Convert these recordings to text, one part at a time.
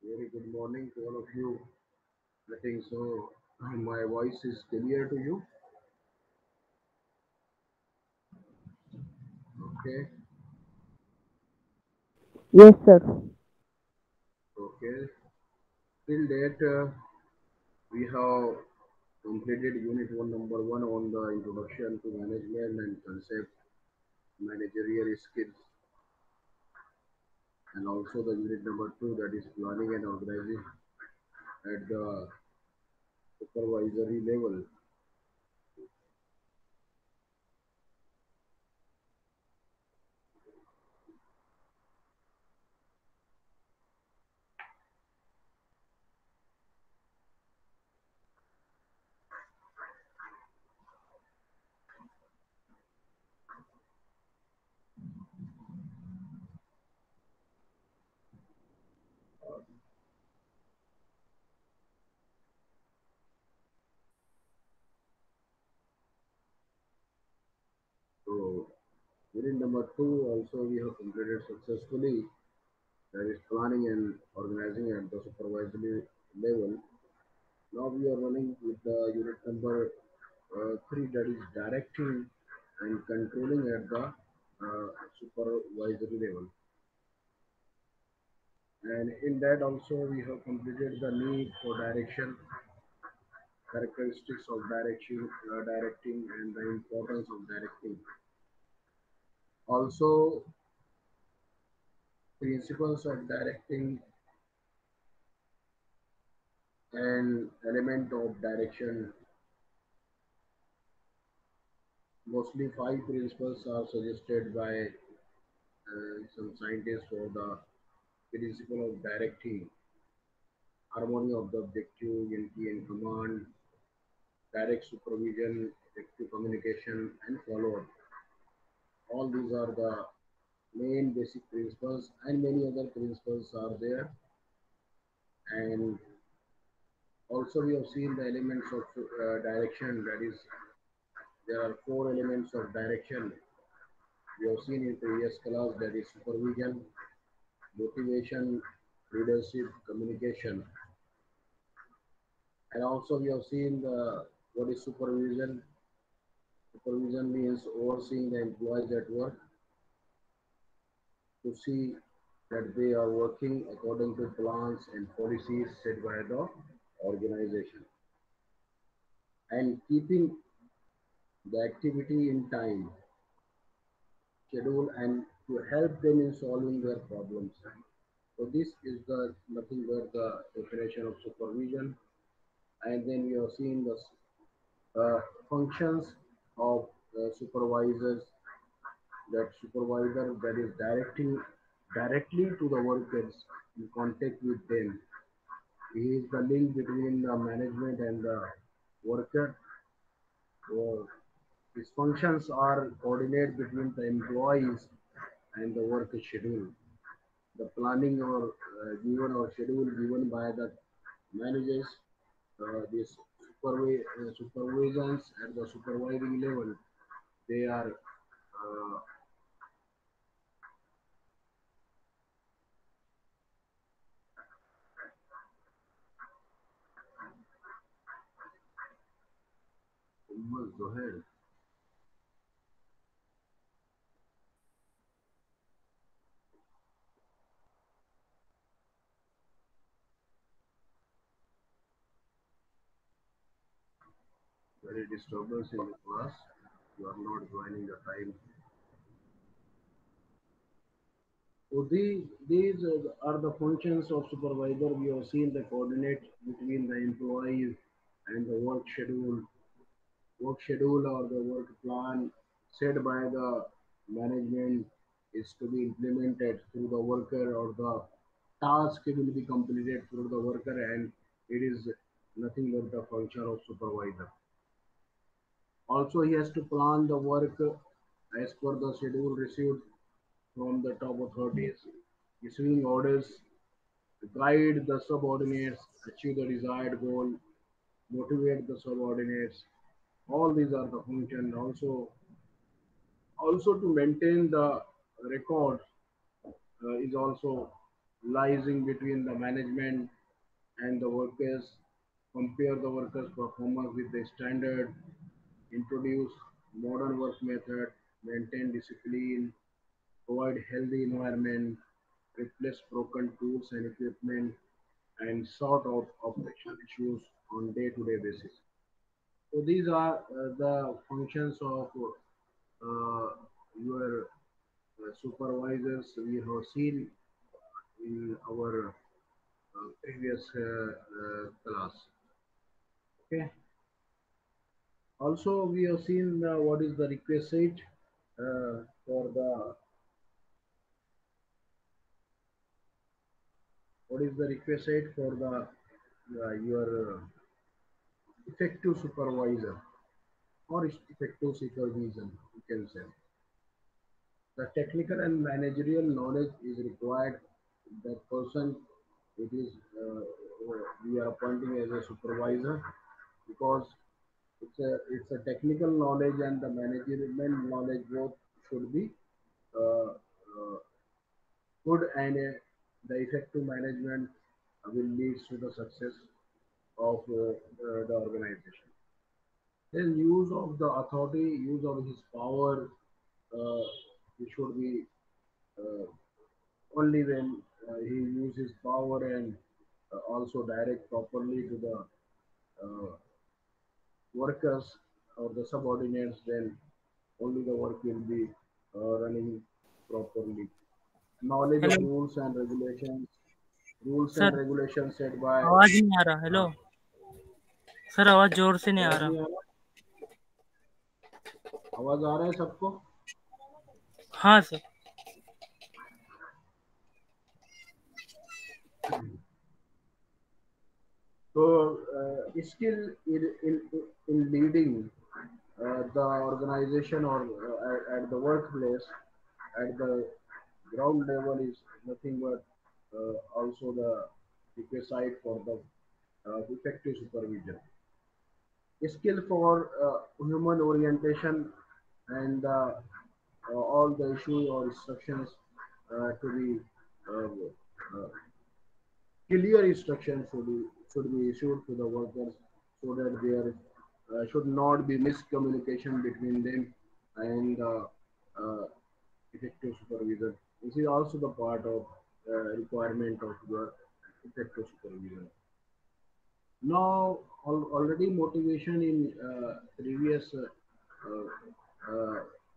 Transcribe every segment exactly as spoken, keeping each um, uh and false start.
Very good morning to all of you. I think so. My voice is clear to you. Okay. Yes, sir. Okay. Till date, uh, we have completed Unit one, Number one on the introduction to management and concept, managerial skills, and also the Unit number two, that is planning and organizing at the supervisory level. So, Unit number two also we have completed successfully. That is planning and organizing at the supervisory level. Now we are running with the unit number uh, three, that is directing and controlling at the uh, supervisory level. And in that also we have completed the need for direction, characteristics of direction, uh, directing, and the importance of directing. Also, principles of directing and element of direction. Mostly five principles are suggested by uh, some scientists for the principle of directing: harmony of the objective, unity and command, direct supervision, effective communication, and follow-up. All these are the main basic principles, and many other principles are there. And also, we have seen the elements of uh, direction. That is, there are four elements of direction. We have seen in previous class, that is supervision, motivation, leadership, communication. And also we have seen the what is supervision. Supervision means overseeing the employees at work to see that they are working according to plans and policies set by the organization and keeping the activity in time, schedule, and to help them in solving their problems. So this is the nothing but the definition of supervision. And then we have seen the uh, functions of uh, supervisors, that supervisor that is directing directly to the workers, in contact with them. He is the link between the management and the worker. So his functions are coordinate between the employees and the work schedule. The planning or uh, given or schedule given by the managers, uh, these supervi- uh, supervisions at the supervising level, they are uh, almost ahead. Very disturbance in the class. You are not joining the time. So these these are the functions of supervisor. We have seen the coordinate between the employees and the work schedule, work schedule or the work plan set by the management is to be implemented through the worker, or the task will be completed through the worker, and it is nothing but the function of supervisor. Also, he has to plan the work as per the schedule received from the top authorities, issuing orders, guide the subordinates, achieve the desired goal, motivate the subordinates. All these are the functions. Also, also to maintain the record uh, is also. liaising between the management and the workers, compare the workers' performance with the standard, introduce modern work method, maintain discipline, provide healthy environment, replace broken tools and equipment, and sort out operational issues on day-to-day basis. So these are uh, the functions of uh, your uh, supervisors we have seen in our uh, previous uh, uh, class. Okay. Also, we have seen uh, what is the requisite uh, for the what is the requisite for the uh, your uh, effective supervisor or effective supervision. You can say the technical and managerial knowledge is required. That person, it is uh, we are appointing as a supervisor because it's a it's a technical knowledge and the managerial knowledge both should be uh, uh, good and uh, the effective management will lead to the success of uh, uh, the organization. Then use of the authority, use of his power, uh, it should be uh, only when uh, he uses power and uh, also direct properly to the uh, workers or the subordinates, then only the work will be uh, running properly. Knowledge hello of rules and regulations, rules and sir. regulations set by. आवाज नहीं आ रहा। Hello हाँ, sir, आवाज जोर से नहीं आ आवाज रहा। नहीं आ रहा? आवाज आ रहा है सबको? हाँ sir. So, uh, skill in, in, in leading uh, the organization or uh, at, at the workplace, at the ground level is nothing but uh, also the requisite for the uh, effective supervision. Skill for uh, human orientation and uh, uh, all the issue or instructions uh, to be uh, uh, clear instructions should be, should be issued to the workers so that there uh, should not be miscommunication between them and uh, uh, effective supervision. This is also the part of uh, requirement of the effective supervision. Now, al- already motivation in uh, previous uh, uh, uh,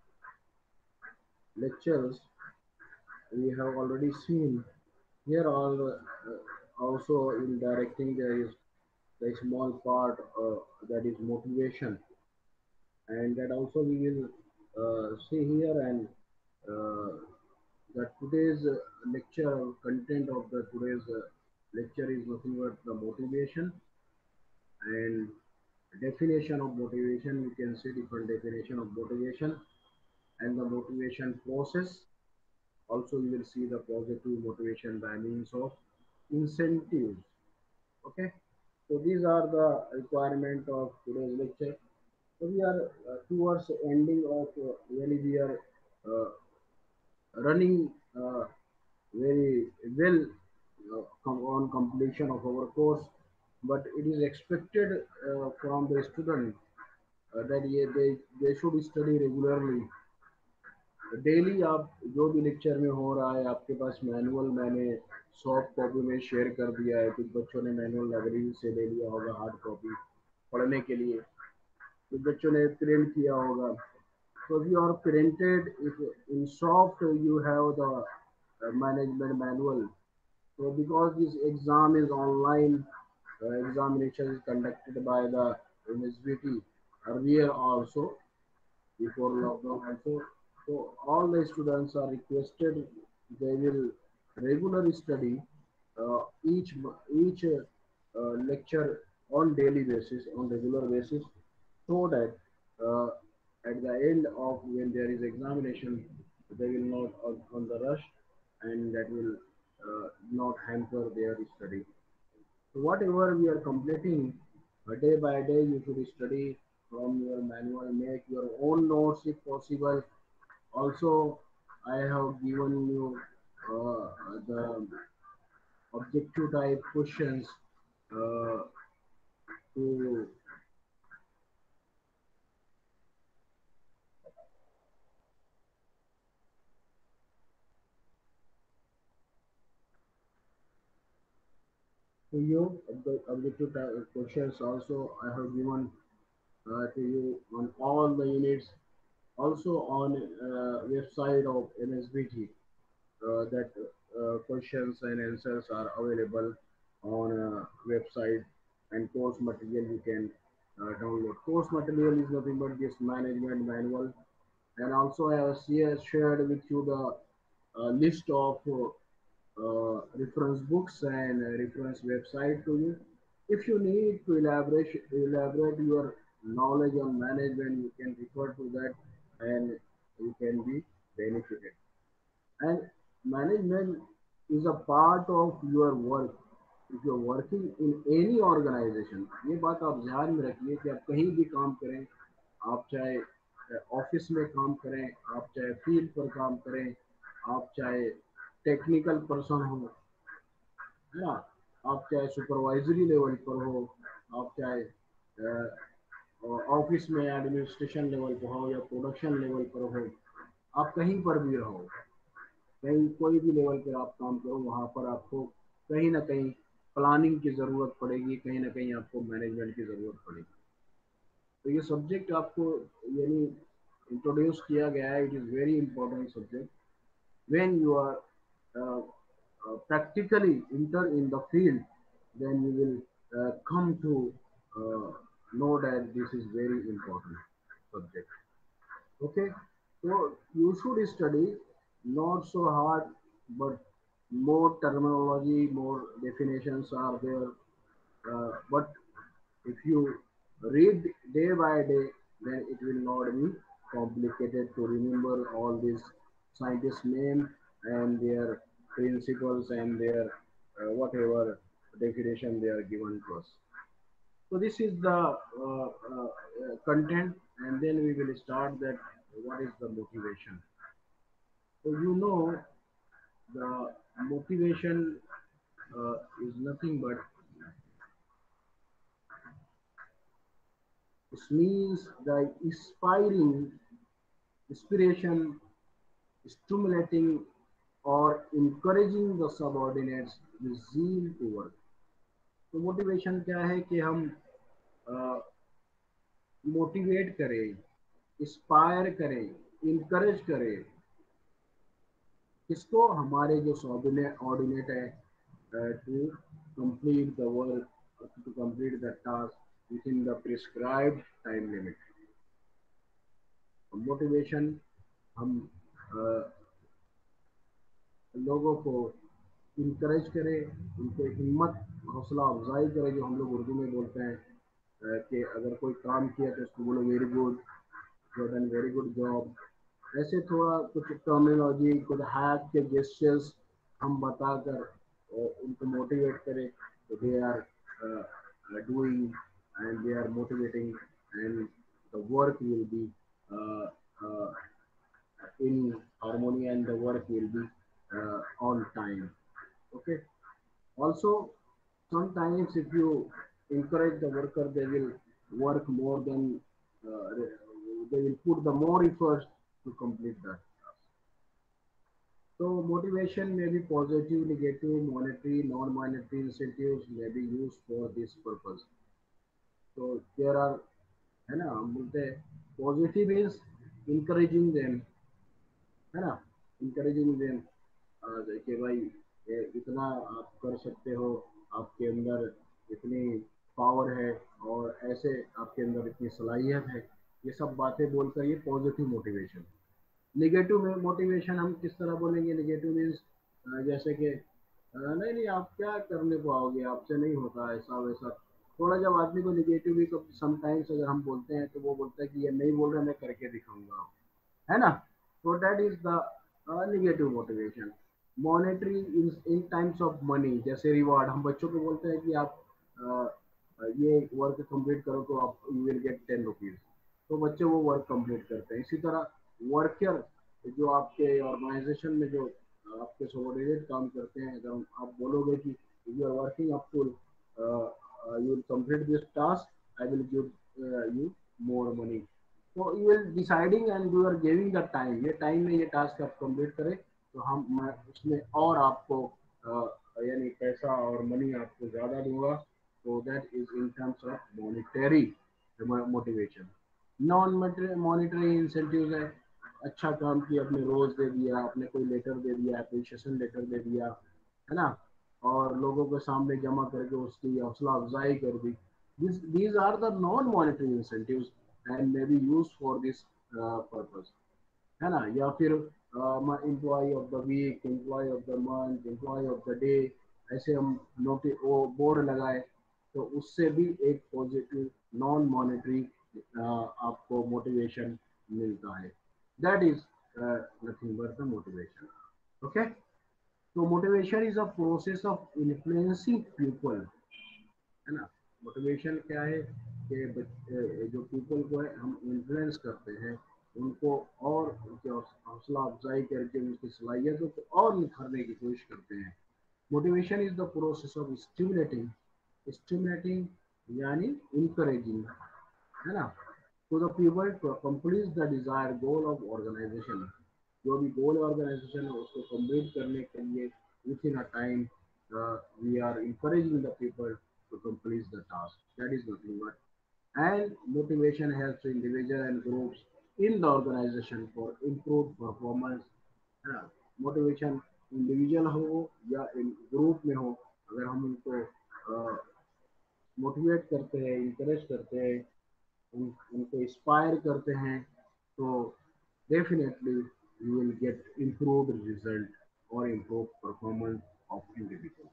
lectures we have already seen. Here all uh, also in directing there is the small part uh, that is motivation, and that also we will uh, see here. And uh, that today's uh, lecture content of the today's uh, lecture is nothing but the motivation and definition of motivation. You can see different definition of motivation and the motivation process. Also, you will see the positive motivation by means of incentives. Okay, so these are the requirement of today's lecture. So we are uh, towards ending of uh, really we are uh, running uh, very well uh, com- on completion of our course, but it is expected uh, from the student uh, that ये they they should study regularly. Daily आप जो भी lecture में हो रहा है आपके पास मैनुअल मैंने सॉफ्ट कॉपी में शेयर कर दिया है, कुछ बच्चों ने मैनुअल लाइब्रेरी से ले लिया होगा हार्ड कॉपी पढ़ने के लिए, कुछ बच्चों ने प्रिंट किया होगा. So if you are printed, if in soft you have the uh, management manual. So because this exam is online, uh, examination is conducted by the M S B T earlier also before lockdown also. So all the students are requested they will regularly study uh, each each uh, uh, lecture on daily basis, on regular basis, so that uh, at the end of when there is examination, they will not on, on the rush and that will uh, not hamper their study. So whatever we are completing uh, day by day, you should study from your manual, make your own notes if possible. Also, I have given you uh, the objective type questions uh, to to you. The objective type questions also I have given uh, to you on all the units, also on uh, website of M S B T. Uh, that uh, questions and answers are available on uh, website, and course material you can uh, download. Course material is nothing but this management manual, and also I have share- shared with you the uh, list of uh, uh, reference books and uh, reference website to you. If you need to elaborate elaborate your knowledge on management, you can refer to that, and you can be benefited. And management is a part of your work. If you are working in any organization, ये बात आप ध्यान में रखिए कि आप कहीं भी काम करें, आप चाहे ऑफिस में काम करें, आप चाहे फील्ड पर काम करें, आप चाहे टेक्निकल पर्सन हो, है ना, आप चाहे सुपरवाइजरी लेवल पर हो, आप चाहे ऑफिस में एडमिनिस्ट्रेशन लेवल पर हो या प्रोडक्शन लेवल पर हो, आप कहीं पर भी रहो, कहीं कोई भी लेवल पर आप काम करो, वहाँ पर आपको कहीं ना कहीं प्लानिंग की ज़रूरत पड़ेगी, कहीं ना कहीं आपको मैनेजमेंट की ज़रूरत पड़ेगी। तो ये सब्जेक्ट आपको यानी इंट्रोड्यूस किया गया है, it is very important subject when you are uh, uh, practically enter in the field, then you will uh, come to uh, know that this is very important subject. Okay, so you should study not so hard, but more terminology, more definitions are there. Uh, but if you read day by day, then it will not be complicated to remember all these scientists' name and their principles and their uh, whatever definition they are given to us. So this is the uh, uh, uh, content, and then we will start that what is the motivation. So you know the motivation uh, is nothing but it means the inspiring inspiration, stimulating or encouraging the subordinates with zeal to work. तो motivation क्या है कि हम motivate करें, inspire करें, encourage करें किसको, हमारे जो सबऑर्डिनेट है, to complete the work, to complete the task within the prescribed time limit. Motivation हम uh, लोगों को इनकरेज करें, उनको हिम्मत हौसला अफजाई करें, जो हम लोग उर्दू में बोलते हैं अ, कि अगर कोई काम किया तो उसको बोलो very good, you done very good job. ऐसे थोड़ा कुछ टर्मिनोलॉजी, कुछ हैक के जेस्चर्स हम बताकर अ, उनको मोटिवेट करें, तो they are doing and they are motivating and the work will be in harmony and the work will be uh, on time. Okay. Also, sometimes if you encourage the worker, they will work more than uh, they will put the more effort to complete that. So motivation may be positive, negative, monetary, non-monetary incentives may be used for this purpose. So there are, है ना, हम बोलते हैं positive is encouraging them, है ना, encouraging them कि भाई ये इतना आप कर सकते हो, आपके अंदर इतनी पावर है और ऐसे आपके अंदर इतनी सलाहियत है, ये सब बातें बोलकर ये पॉजिटिव मोटिवेशन। निगेटिव में मोटिवेशन हम किस तरह बोलेंगे, निगेटिव मीन्स जैसे कि नहीं नहीं आप क्या करने को आओगे, आपसे नहीं होता ऐसा वैसा। थोड़ा जब आदमी को निगेटिव भी समटाइम्स अगर हम बोलते हैं तो वो बोलता है कि ये नहीं बोल रहा, मैं करके दिखाऊंगा, है ना। So that is the uh, negative motivation. Monetary in in times of money, जैसे रिवार्ड, हम बच्चों को बोलते हैं कि आप uh, ये वर्क कंप्लीट करो तो आप you will get ten rupees, तो बच्चे वो वर्क कंप्लीट करते हैं। इसी तरह वर्कर जो आपके ऑर्गेनाइजेशन में जो आपके सबॉर्डिनेट काम करते हैं, अगर आप बोलोगे कि if you are working up to uh, uh, you will complete this task, I will give uh, you more money. तो you will deciding and you are giving the time, ये time में ये task आप complete करें तो हम मैं उसमें और आपको uh, यानी पैसा और money आपको ज़्यादा दूंगा. So that is in terms of monetary motivation. Non monetary incentive है, अच्छा काम किया, अपने रोज दे दिया, आपने कोई लेटर दे दिया, अप्रिशिएशन लेटर दे दिया, है ना, और लोगों के सामने जमा करके उसकी हौसला अफजाई कर दी. This these are the non monetary incentives and may be use for this purpose, है ना. या फिर employee of the week, employee of the month, employee of the day, ऐसे हम नोटि वो बोर्ड लगाए तो उससे भी एक पॉजिटिव नॉन मॉनेटरी आपको मोटिवेशन मिलता है. That is nothing but the motivation. Okay, तो motivation is a process of influencing people, है ना. मोटिवेशन क्या है कि बच- जो पीपल को है हम इन्फ्लुएंस करते हैं, उनको और उनके हौसला अफजाई करके उनकी सलाहियतों को और निखारने की कोशिश करते हैं. Motivation is the process of stimulating, stimulating यानी इंकरेजिंग, है ना, to the people to accomplish the desire goal of organisation. जो भी गोल ऑर्गेनाइजेशन है उसको कंप्लीट करने के लिए within a time we are encouraging the people to complete the task. That is nothing but. And motivation helps individual and groups in the organization for improved performance. है ना, motivation individual हो या इन group में हो, अगर हम उनको motivate uh, करते हैं, इंकरेज करते हैं, उन, उनको इंस्पायर करते हैं, तो definitely you will get improved result और improve performance of individual.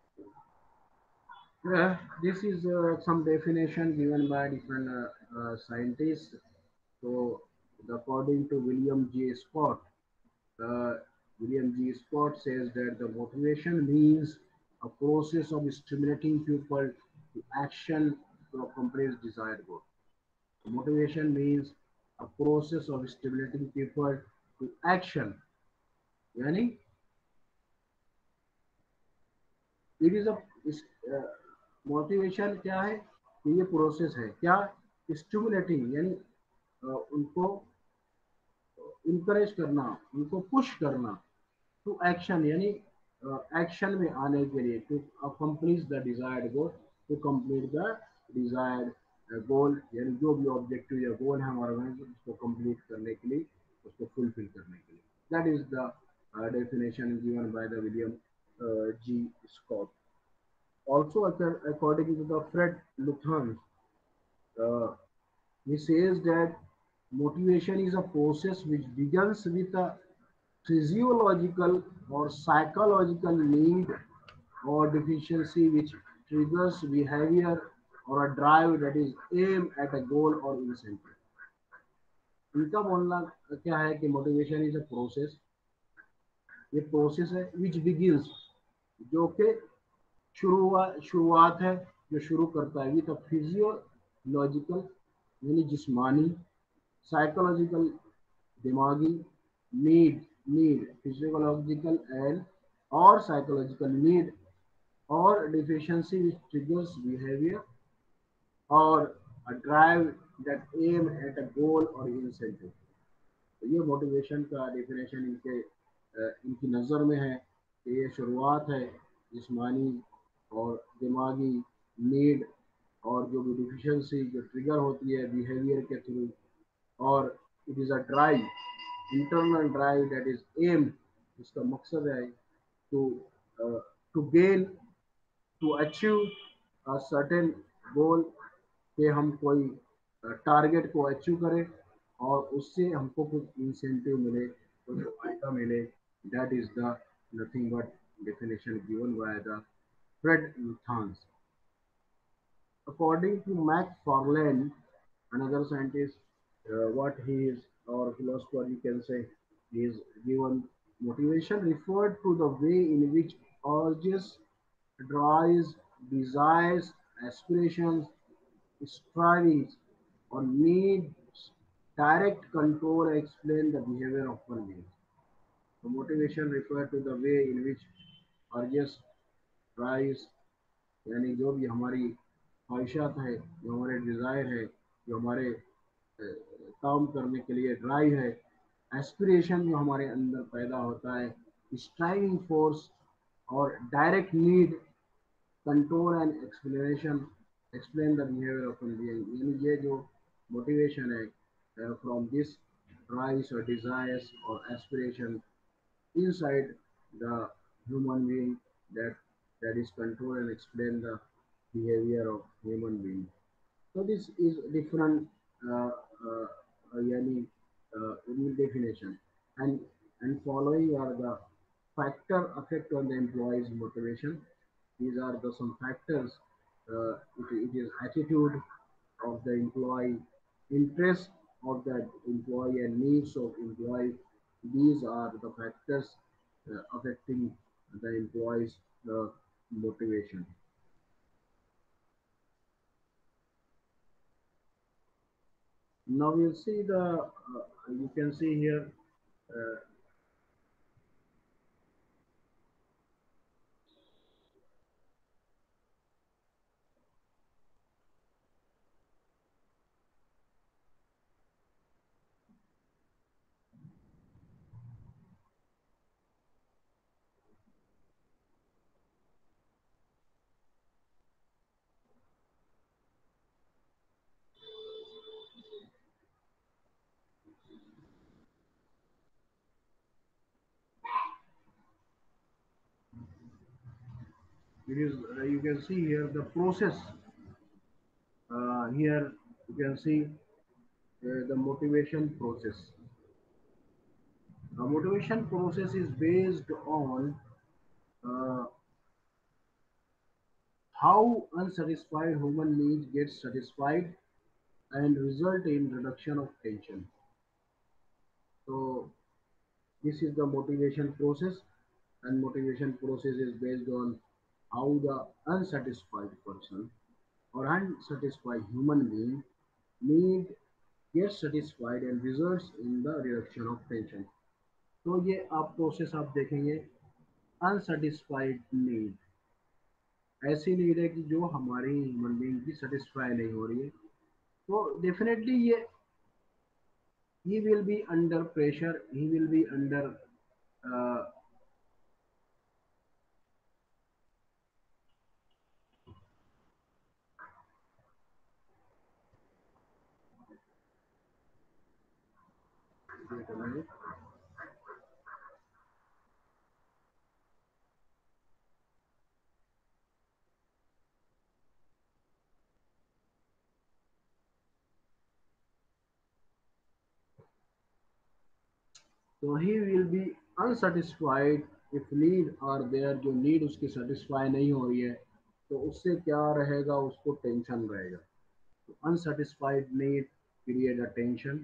Yeah, this is uh, some definition given by different uh, uh, scientists. So, according to William J. Scott, uh, William G. Scott says that the motivation means a process of stimulating people to action to accomplish desired goal. Motivation means a process of stimulating people to action. यानी it is a motivation क्या है कि ये process है क्या, stimulating यानी uh, उनको encourage करना, उनको पुश करना, टू एक्शन यानी एक्शन uh, में आने के लिए, to accomplish the desired goal, to complete the desired goal, यानी जो भी ऑब्जेक्टिव या गोल है हमारा उसको कंप्लीट करने के लिए, उसको फुलफिल करने के लिए. That is the definition given by the William G Scott. Also, according to the Fred Luthans, uh, he says that motivation is a process which begins with a physiological or psychological need or deficiency which triggers behavior or a drive that is aimed at a goal or incentive. इनका बोलना क्या है कि motivation is a process, ये process है which begins, जो कि शुरुआत शुरुआत है, जो शुरू करता है विद फिजियोलॉजिकल यानी जिस्मानी, साइकोलॉजिकल दिमागी, नीड नीड फिजियोलॉजिकल एंड और साइकोलॉजिकल नीड और डिफिशियंसी विच ट्रिगर्स बिहेवियर और a drive that aim at a goal और इंसेंटिव. तो ये मोटिवेशन का डेफिनेशन इनके इनकी नज़र में है कि ये शुरुआत है जिस्मानी और दिमागी नीड और जो भी डिफिशियंसी जो ट्रिगर होती है बिहेवियर के थ्रू, और it is a drive, internal drive that is aim, इसका मकसद है to to gain, to achieve a certain goal, कि हम कोई टारगेट को अचीव करें और उससे हमको कुछ इंसेंटिव मिले, कुछ फायदा मिले. That is the nothing but definition given by the Fred Luthans. According to Max Farland, another scientist, uh, what he is, or philosopher you can say, he is given motivation referred to the way in which urges, drives, desires, aspirations, strivings, or needs direct control and explain the behavior of one being. So motivation refers to the way in which urges, drives, यानी जो भी हमारी ख्वाहिशात है, जो हमारे desire है, जो हमारे अ, काम करने के लिए ड्राइव है, एस्पिरेशन जो हमारे अंदर पैदा होता है, स्ट्राइविंग फोर्स और direct need, control and explanation, explain the behaviour of Indian, यानी ये जो मोटिवेशन है फ्रॉम दिस ड्राइव्स और डिजायर्स और aspiration inside the human being, that that is control and explain the behavior of human being. So this is different uh, uh, uh, yani, uh, definition, and and following are the factor affect on the employee's motivation. These are the some factors. Uh, it, it is attitude of the employee, interest of that employee, and needs of employee. These are the factors uh, affecting the employee's uh, motivation. Now we'll see the, uh, you can see here, uh, it is, uh, you can see here the process. Uh, here you can see uh, the motivation process. The motivation process is based on uh, how unsatisfied human needs get satisfied and result in reduction of tension. So this is the motivation process, and motivation process is based on how the unsatisfied person or unsatisfied human being need gets satisfied and results in the reduction of tension. तो ये आप process आप देखेंगे, unsatisfied need, ऐसी need है कि जो हमारी ह्यूमन बीइंग की सेटिस्फाई नहीं हो रही है, तो डेफिनेटली ये he will be under pressure, he will be under uh, तो he will be unsatisfied if need are there, जो नीड उसकी सेटिस्फाई नहीं हो रही है तो उससे क्या रहेगा, उसको टेंशन रहेगा। तो unsatisfied need create a tension,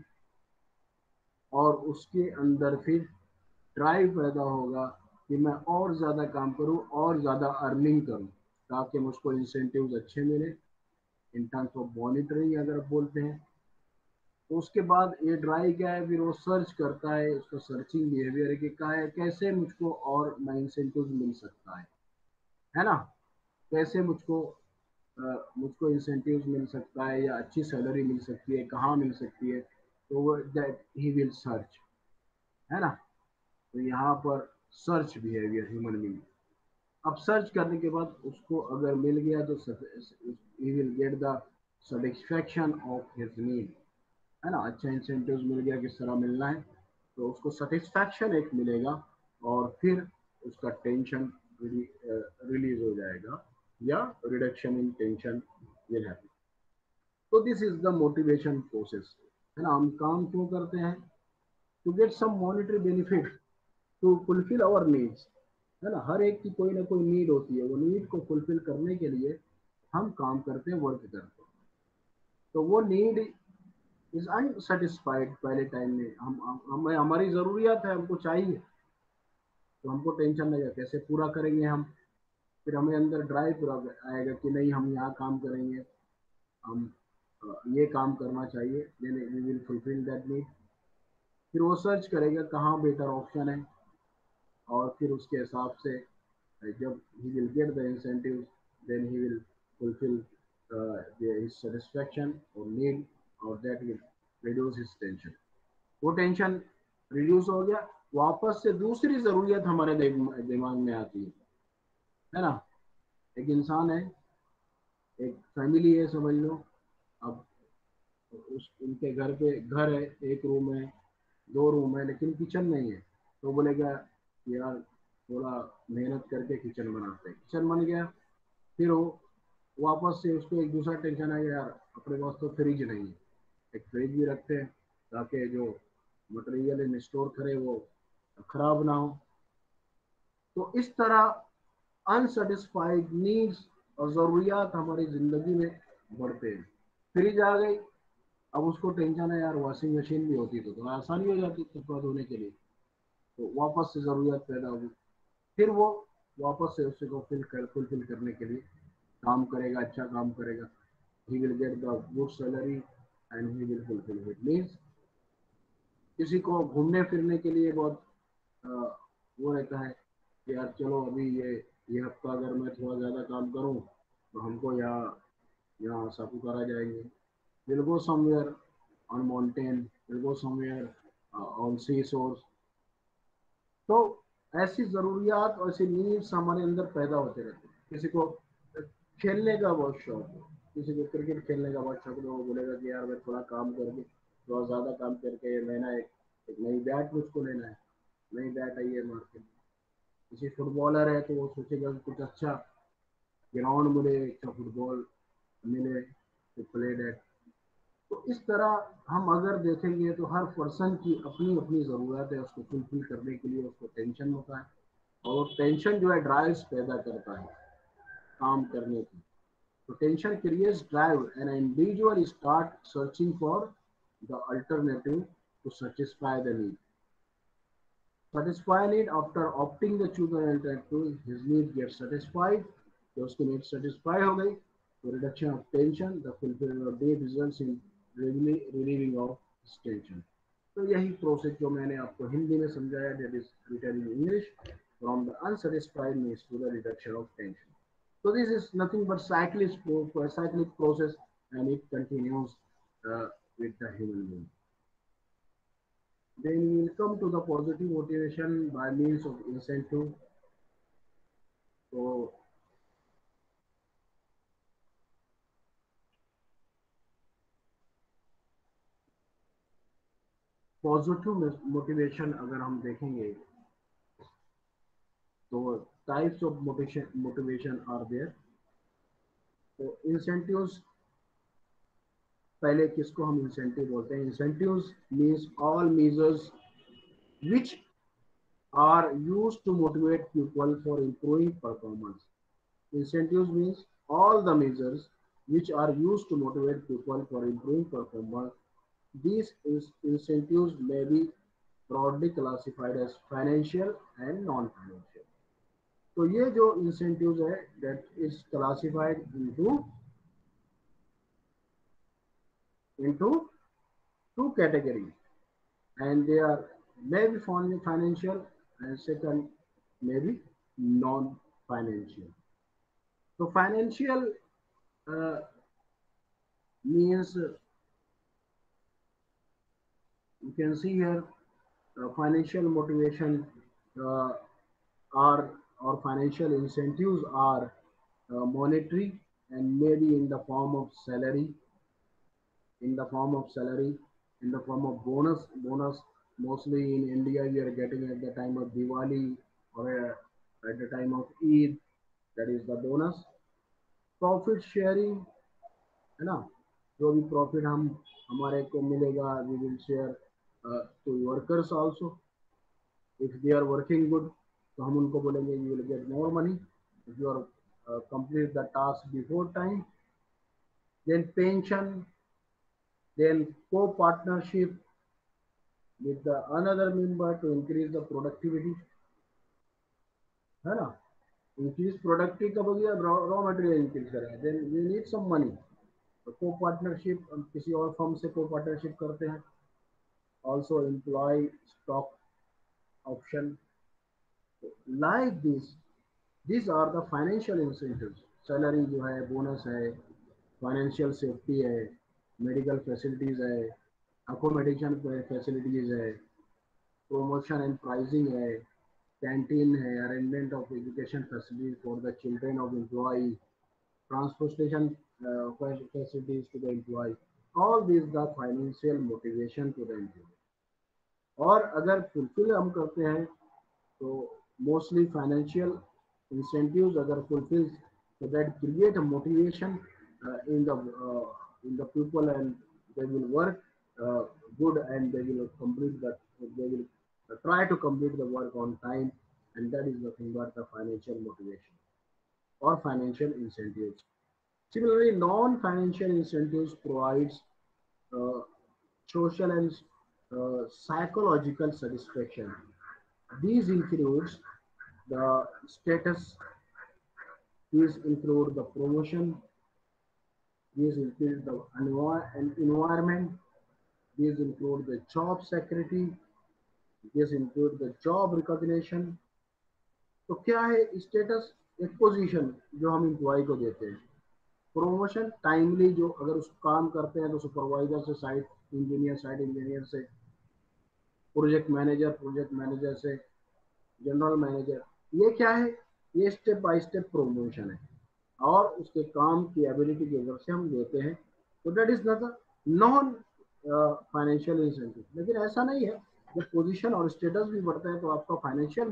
और उसके अंदर फिर ड्राइव पैदा होगा कि मैं और ज़्यादा काम करूं और ज़्यादा अर्निंग करूं, ताकि मुझको इंसेंटिव्स अच्छे मिले इन टर्म्स ऑफ मॉनिटरिंग अगर बोलते हैं। तो उसके बाद ये ड्राइव क्या है, फिर वो सर्च करता है, उसका सर्चिंग बिहेवियर है कि क्या है, कैसे मुझको और मैं इंसेंटिव मिल सकता है है ना, कैसे मुझको अ, मुझको इंसेंटिव मिल सकता है या अच्छी सैलरी मिल सकती है, कहाँ मिल सकती है, तो वो दैट ही विल सर्च, है ना। तो यहाँ पर सर्च बिहेवियर ह्यूमन बीइंग, अब सर्च करने के बाद उसको अगर मिल गया तो he will get the satisfaction of his need, है ना। अच्छा इंसेंटिव मिल गया, किस तरह मिलना है, तो उसको सेटिस्फैक्शन एक मिलेगा, और फिर उसका टेंशन रिलीज हो जाएगा, या reduction in tension will happen. तो this is the motivation process, है ना। हम काम क्यों करते हैं, to get some monetary benefit, to fulfil our needs, है ना। हर एक की कोई ना कोई नीड होती है, वो नीड को फुलफिल करने के लिए हम काम करते हैं, वर्क करते हैं। तो वो नीड इज अनसेटिस्फाइड, पहले टाइम में हम, हम हमें हमारी ज़रूरियात है, हमको चाहिए, तो हमको टेंशन लगेगा कैसे पूरा करेंगे हम। फिर हमें अंदर ड्राइव पूरा आएगा कि नहीं, हम यहाँ काम करेंगे, हम अ, ये काम करना चाहिए, then we will fulfil that need. फिर वो सर्च करेगा कहाँ बेटर ऑप्शन है, और फिर उसके हिसाब से जब he will get the incentives, then he will fulfill uh, the, his satisfaction or need, or that will reduce his tension. वो टेंशन रिड्यूस हो गया, वापस से दूसरी जरूरियत हमारे दिमाग में आती है है ना। एक इंसान है, एक फैमिली है समझ लो। अब उस उनके घर पे घर है, एक रूम है, दो रूम है, लेकिन किचन नहीं है। तो बोलेगा यार थोड़ा मेहनत करके किचन बनाते हैं, किचन बन गया। फिर वो वापस से उसको एक दूसरा टेंशन आ गया, यार अपने पास तो फ्रिज नहीं है, एक फ्रिज भी रखते हैं ताकि जो मटेरियल इन स्टोर करे वो खराब ना हो। तो इस तरह अनसेटिस्फाइड नीड्स और ज़रूरियात हमारी ज़िंदगी में बढ़ते हैं। फ्रिज आ गई, अब उसको टेंशन है यार वॉशिंग मशीन भी होती तो थोड़ा तो आसानी हो जाती कपड़ा धोने के लिए। तो वापस से ज़रूरियात पैदा होगी, फिर वो वापस से उसी को फिल कर फुलफिल करने के लिए काम करेगा, अच्छा काम करेगा। He will get the good salary and he will fulfil it means. किसी को घूमने फिरने के लिए बहुत आ, वो रहता है कि यार चलो अभी ये ये हफ्ता अगर मैं थोड़ा ज़्यादा काम करूँ तो हमको यहाँ यहाँ सापुतारा जाएंगे। We'll go somewhere on mountain, we'll go somewhere uh, on sea shores. तो ऐसी ज़रूरियात और ऐसी नीड्स हमारे अंदर पैदा होते रहते हैं। किसी को खेलने का बहुत शौक है, किसी को क्रिकेट खेलने का बहुत शौक है, वो बोलेगा कि यार मैं थोड़ा काम करके थोड़ा ज़्यादा काम करके लेना एक, एक नई बैट मुझको लेना है, नई बैट आई है मार्केट में। किसी फुटबॉलर है तो वो सोचेगा कि कुछ अच्छा ग्राउंड मिले, अच्छा फुटबॉल मिले तो प्ले दैट। तो इस तरह हम अगर देखेंगे तो हर पर्सन की अपनी अपनी ज़रूरत है, उसको फुलफिल करने के लिए उसको टेंशन होता है, और टेंशन जो है ड्राइव्स पैदा करता है काम करने की। तो tension creates drive and individual start searching for the alternative to satisfy the need. satisfy need after opting the choose an alternative, his need gets satisfied, तो उसकी नीड सेटिस्फाई हो गई, तो reduction of tension, the fulfilment of the results in relieving of tension. तो यही process जो मैंने आपको हिंदी में समझाया, that is written in English, from the unsatisfied needs to the reduction of tension. So this is nothing but cyclic, cyclic process, and it continues uh, with the human being. Then we will come to the positive motivation by means of incentive. So positive motivation अगर हम देखेंगे तो types of motivation motivation are there. तो incentives, पहले किसको हम incentive बोलते हैं? Incentives means all measures which are used to motivate people for improving performance. Incentives means all the measures which are used to motivate people for improving performance. These is incentives may be broadly classified as financial and non-financial. तो ये जो incentives है that is classified into into two categories, and they are may be financial and second may be non-financial. So financial uh, means uh, you can see here uh, financial motivation uh, are or financial incentives are uh, monetary and maybe in the form of salary, in the form of salary, in the form of bonus. Bonus mostly in India we are getting at the time of Diwali or uh, at the time of Eid. That is the bonus. Profit sharing, है ना, जो भी profit हम हमारे को मिलेगा we will share to workers also. If they are working good तो हम उनको बोलेंगे you will get more money if you are complete the task before time. Then pension, then co partnership with the another member to increase the productivity, है ना। Increase productivity कब हो गया? Raw material increase करेंगे, then we need some money. तो co partnership, हम किसी और फर्म से को पार्टनरशिप करते हैं। Also employ stock option, like this These are the financial incentives. Salary जो है, बोनस है, फाइनेंशियल सेफ्टी है, मेडिकल फैसिलिटीज है, अकोमोडेशन फैसिलिटीज है, promotion and pricing है, canteen है, arrangement of education facilities for the children of employee, transportation uh, facilities to the employee. All these the financial motivation to the employee. और अगर fulfil हम करते हैं तो मोस्टली फाइनेंशियल incentives अगर fulfills, so that create a motivation uh, in the uh, in the people, and they will work uh, good, and they will complete that, they will uh, try to complete the work on time, and that is nothing but the financial motivation or financial incentives. Similarly, non-financial incentives provides uh, social and uh, psychological satisfaction. These includes the status, these include the promotion, these include the envi- and environment, these include the job security, these include the job recognition. तो क्या है status? एक position जो हम employ को देते हैं। Promotion timely, जो अगर उस काम करते हैं तो सुपरवाइजर से साइट इंजीनियर, साइट इंजीनियर से प्रोजेक्ट मैनेजर, प्रोजेक्ट मैनेजर से जनरल मैनेजर। ये क्या है? ये स्टेप बाय स्टेप प्रमोशन है, और उसके काम की एबिलिटी की वजह से हम देते हैं। तो that is not non financial incentive. लेकिन ऐसा नहीं है, जब पोजीशन और स्टेटस भी बढ़ता है तो आपका फाइनेंशियल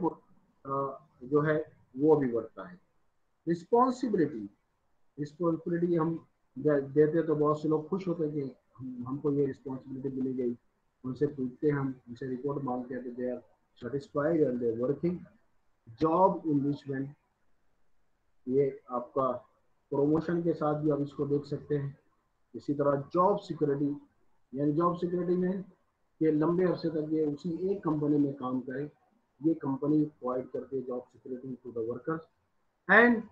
जो है वो भी बढ़ता है। रिस्पॉन्सिबिलिटी, रिस्पॉन्सिबिलिटी हम देते तो बहुत से लोग खुश होते हैं कि हम, हमको ये रिस्पॉन्सिबिलिटी मिली गई। उनसे पूछते हैं हम, उनसे रिपोर्ट मांगते हैं, तो they are satisfied and they working. Job investment, ये आपका प्रमोशन के साथ भी आप इसको देख सकते हैं। इसी तरह जॉब सिक्योरिटी, यानी जॉब सिक्योरिटी में कि लंबे अरसे तक ये उसी एक कंपनी में काम करें, ये कंपनी प्रोवाइड करती है job security to the workers. And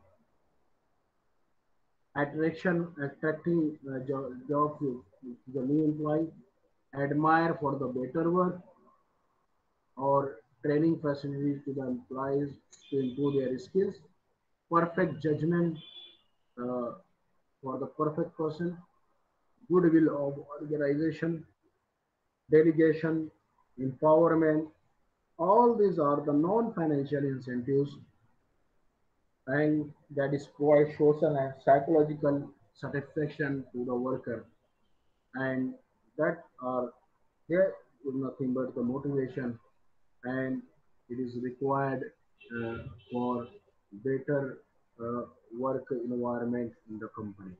attraction, attracting uh, job, job to the new employee, admire for the better work, or training facilities to the employees to improve their skills, perfect judgment uh, for the perfect person, goodwill of organization, delegation, empowerment. All these are the non-financial incentives, and that is provide social and psychological satisfaction to the worker, and that are there is nothing but the motivation, and it is required uh, for better uh, work environment in the company.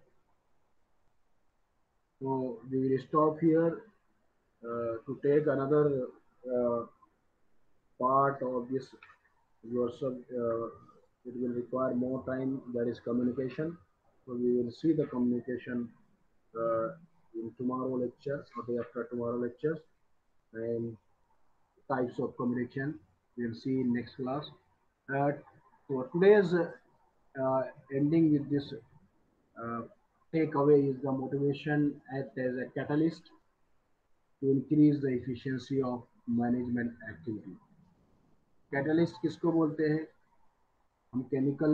So we will stop here uh, to take another uh, part of this your sub. Uh, it will require more time. That is communication. So we will see the communication uh, in tomorrow lecture or day after tomorrow lectures, and types of communication we'll see in next class. Uh, so today's uh, ending with this uh, takeaway is the motivation act as a catalyst to increase the efficiency of management activity. Catalyst किसको बोलते हैं? हम chemical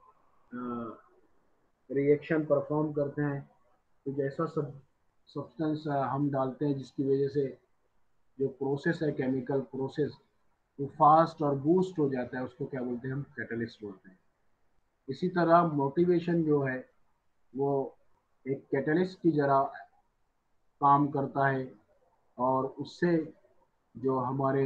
reaction perform करते हैं, तो जैसा सब substance हम डालते हैं जिसकी वजह से जो प्रोसेस है, केमिकल प्रोसेस, वो फास्ट और बूस्ट हो जाता है, उसको क्या बोलते हैं? हम कैटलिस्ट बोलते हैं। इसी तरह मोटिवेशन जो है वो एक कैटलिस्ट की जरा काम करता है, और उससे जो हमारे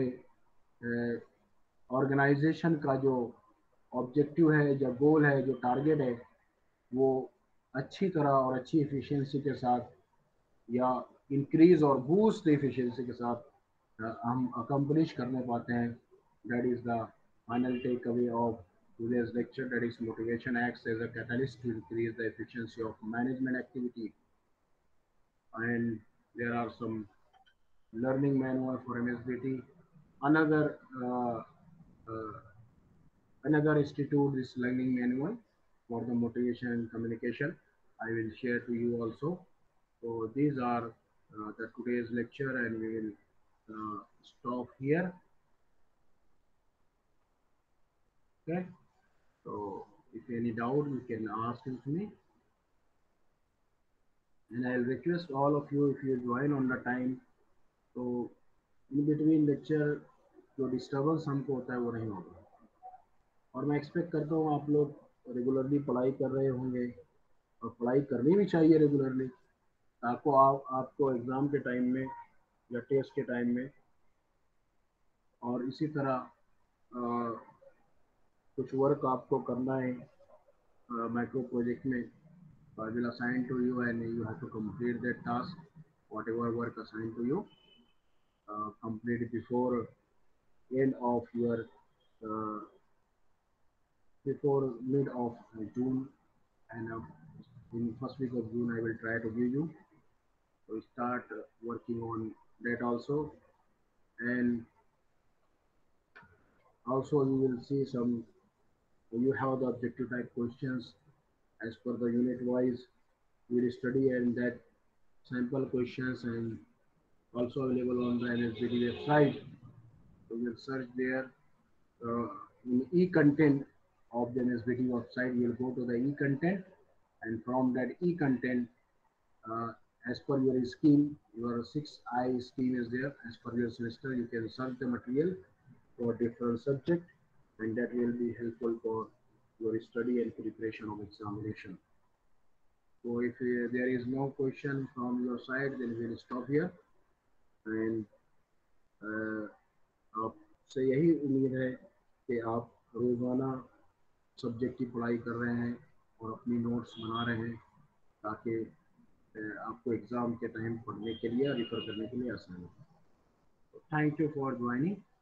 ऑर्गेनाइजेशन का जो ऑब्जेक्टिव है, जो गोल है, जो टारगेट है, वो अच्छी तरह और अच्छी एफिशिएंसी के साथ, या इंक्रीज और बूस्ट एफिशिएंसी के साथ uh, हम अकम्प्लिश करने पाते हैं। That is the final take away of today's lecture, that is motivation acts as a catalyst to increase the efficiency of management activity. And there are some learning manual for M S B T. Another uh, uh, another institute is learning manual for the motivation and communication. I will share to you also. So these are uh, the today's lecture, and we will uh, stop here. Okay. So if any doubt, you can ask with me. And I'll request all of you, if you join on the time, तो in between lecture जो disturbance हमको होता है वो नहीं होगा। और मैं एक्सपेक्ट करता हूँ आप लोग रेगुलरली पढ़ाई कर रहे होंगे, और पढ़ाई करनी भी चाहिए रेगुलरली, ताकि आप आपको एग्ज़ाम के टाइम में या टेस्ट के टाइम में। और इसी तरह आ, कुछ वर्क आपको करना है माइक्रो प्रोजेक्ट में, I will assign to you and you have to complete that task, whatever work assigned to you, uh, complete before end of your uh, before mid of June, and uh, in first week of June I will try to give you. So start uh, working on that also, and also you will see some. You have the objective type questions as per the unit wise. We will study and that sample questions and also available on the N S B T website. So you'll search there uh, in e-content of the N S B T website. You'll go to the e-content, and from that e-content, uh, as per your scheme, your six I scheme is there. As per your semester, you can search the material for different subject, and that will be helpful for your study and preparation of examination. So if uh, there is no question from your side, then we will stop here. And uh, आपसे यही उम्मीद है कि आप रोज़ाना subject की पढ़ाई कर रहे हैं और अपनी नोट्स बना रहे हैं, ताकि आपको एग्ज़ाम के टाइम पढ़ने के लिए, रिफ़र करने के लिए आसान हो। Thank you for joining.